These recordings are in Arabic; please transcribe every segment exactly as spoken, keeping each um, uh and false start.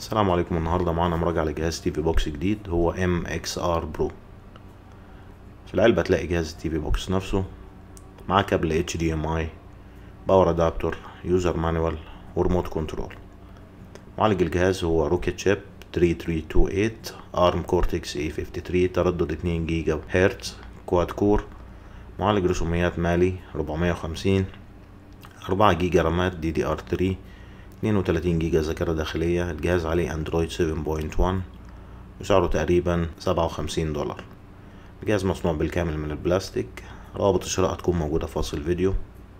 السلام عليكم. النهارده معانا مراجعة لجهاز تي في بوكس جديد هو ام اكس ار برو. في العلبة تلاقي جهاز التي في بوكس نفسه، معاه كابل اتش دي ام اي، باور ادابتور، يوزر مانوال، وريموت كنترول. معالج الجهاز هو روكيت شيب ثلاثة ثلاثة اتنين تمانية ارم كورتكس اي خمسة وخمسين، تردد اتنين جيجا هرتز، كواد كور. معالج رسوميات مالي أربعمية وخمسين، أربعة جيجا رامات دي دي ار ثلاثة، اتنين وتلاتين جيجا ذاكرة داخلية. الجهاز عليه اندرويد سبعة نقطة واحد وسعره تقريبا سبعة وخمسين دولار. الجهاز مصنوع بالكامل من البلاستيك. روابط الشراء هتكون موجودة في وصف الفيديو.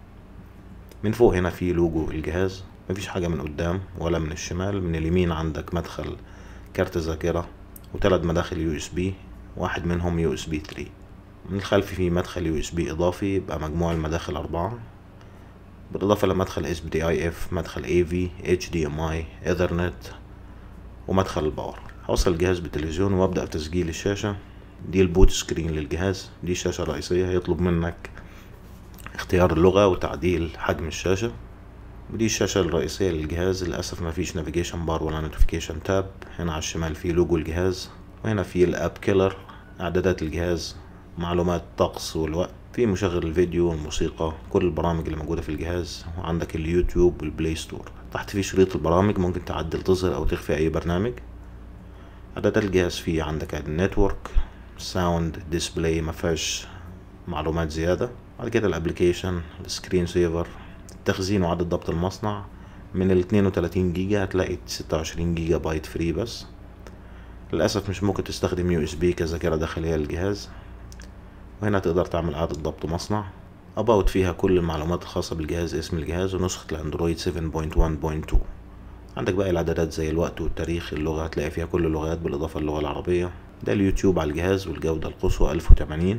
من فوق هنا في لوجو الجهاز، مفيش حاجة من قدام ولا من الشمال. من اليمين عندك مدخل كارت ذاكرة وثلاث مداخل يو اس بي، واحد منهم يو اس بي ثلاثة. من الخلف في مدخل يو اس بي اضافي، يبقى مجموع المداخل اربعة، بالاضافة لمدخل اس بي دي اي اف، مدخل اي في، اتش دي ام اي، ايثرنت، ومدخل الباور. هوصل الجهاز بالتلفزيون وابدأ بتسجيل الشاشة. دي البوت سكرين للجهاز، دي الشاشة الرئيسية. هيطلب منك اختيار اللغة وتعديل حجم الشاشة. ودي الشاشة الرئيسية للجهاز. للأسف مفيش نافيجيشن بار ولا نوتيفيكيشن تاب. هنا على الشمال في لوجو الجهاز، وهنا في الاب كيلر، اعدادات الجهاز، معلومات الطقس والوقت، في مشغل الفيديو والموسيقى، كل البرامج اللي موجودة في الجهاز، وعندك اليوتيوب والبلاي ستور. تحت في شريط البرامج، ممكن تعدل تظهر او تخفي اي برنامج. اعدادات الجهاز فيه عندك النتورك، ساوند، ديسبلاي، مفيهاش معلومات زيادة. بعد كده الابليكيشن، السكرين سيفر، التخزين وعدد ضبط المصنع. من ال اتنين وتلاتين جيجا هتلاقي ستة وعشرين جيجا بايت فري بس. للأسف مش ممكن تستخدم يو اس بي كذاكرة داخلية للجهاز. وهنا تقدر تعمل إعادة ضبط مصنع. أباوت فيها كل المعلومات الخاصة بالجهاز، اسم الجهاز، ونسخة الأندرويد سبعة نقطة واحد نقطة اتنين. عندك باقي الإعدادات زي الوقت والتاريخ. اللغة هتلاقي فيها كل اللغات بالإضافة للغة العربية. ده اليوتيوب على الجهاز، والجودة القصوى ألف وتمانين.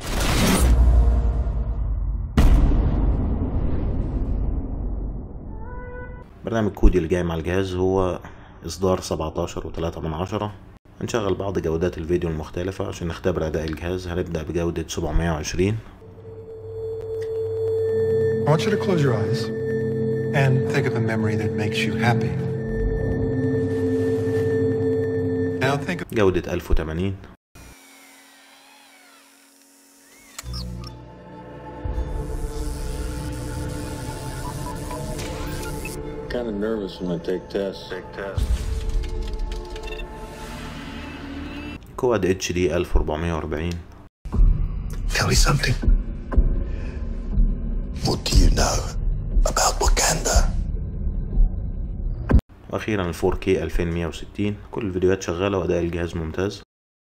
برنامج كودي اللي جاي مع الجهاز هو إصدار سبعتاشر وتلاتة من عشرة. هنشغل بعض جودات الفيديو المختلفة عشان نختبر أداء الجهاز. هنبدأ بجودة سبعمية وعشرين. I want you to close your eyes and think of a memory that makes you happy. Now think of جودة ألف وتمانين. Kind of nervous when I take tests. Take tests. كواد اتش دي ألف وأربعمية وأربعين. Tell me something. What do you know about Wakanda? واخيرا ال فور كيه ألفين ومية وستين. كل الفيديوهات شغالة وأداء الجهاز ممتاز.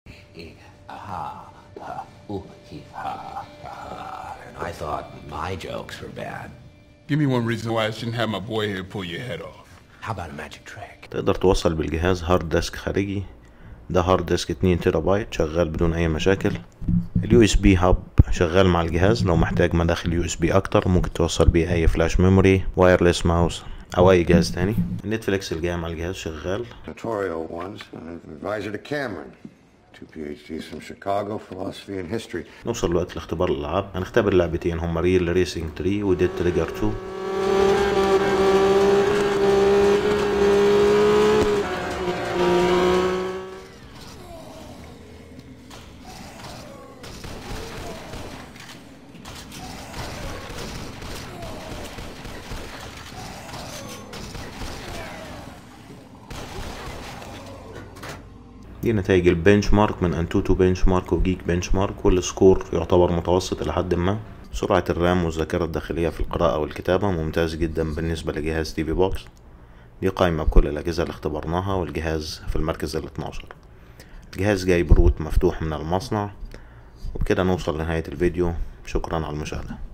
I thought my jokes were bad. Give me one reason why I shouldn't have my boy here pull your head off. How about a magic trick? تقدر توصل بالجهاز هارد ديسك خارجي. ده هارد ديسك اتنين تيرا بايت شغال بدون اي مشاكل. اليو اس بي هاب شغال مع الجهاز. لو محتاج مداخل يو اس بي اكتر ممكن توصل بيه اي فلاش ميموري، وايرلس ماوس، او اي جهاز تاني. النتفليكس اللي جاي مع الجهاز شغال. Tutorial ones, an advisor to Cameron, two P H Ds from Chicago, philosophy and history. نوصل لوقت لاختبار الالعاب. هنختبر لعبتين هما ريل ريسينج ثلاثة وديد تريجر اتنين. دي نتائج البنش مارك من انتوتو بنش مارك وجيك بنش مارك، والسكور يعتبر متوسط الى حد ما. سرعة الرام والذاكرة الداخلية في القراءة والكتابة ممتاز جدا بالنسبة لجهاز تي في بوكس. دي قائمة بكل الأجهزة اللي اختبرناها، والجهاز في المركز ال اتناشر. الجهاز جاي بروت مفتوح من المصنع. وبكده نوصل لنهاية الفيديو. شكرا على المشاهدة.